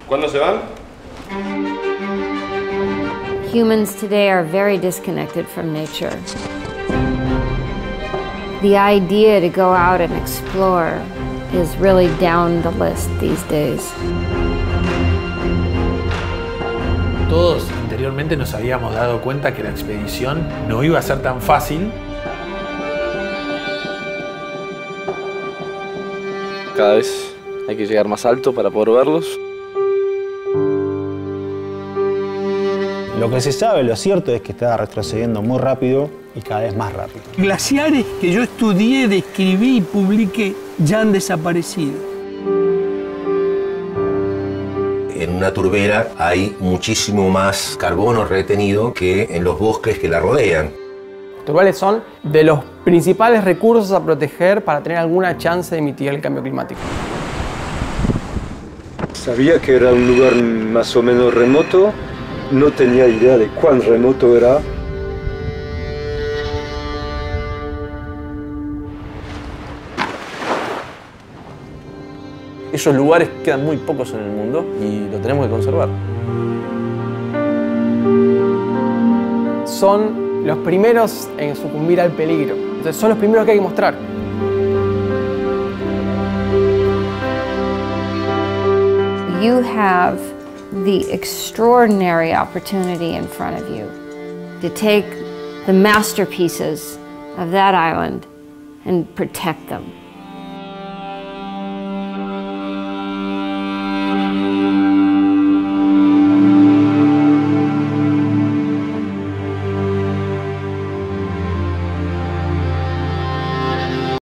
¿Cuándo se van? Humans today are very disconnected from nature. The idea to go out and explore is really down the list these days. Todos interiormente nos habíamos dado cuenta que la expedición no iba a ser tan fácil. Cada vez hay que llegar más alto para poder verlos. Lo que se sabe, lo cierto es que está retrocediendo muy rápido y cada vez más rápido. Glaciares que yo estudié, describí y publiqué ya han desaparecido. En una turbera hay muchísimo más carbono retenido que en los bosques que la rodean. Los turbales son de los principales recursos a proteger para tener alguna chance de mitigar el cambio climático. Sabía que era un lugar más o menos remoto, no tenía idea de cuán remoto era. Esos lugares quedan muy pocos en el mundo y lo tenemos que conservar. Son los primeros en sucumbir al peligro. Entonces son los primeros que hay que mostrar. You have the extraordinary opportunity in front of you to take the masterpieces of that island and protect them.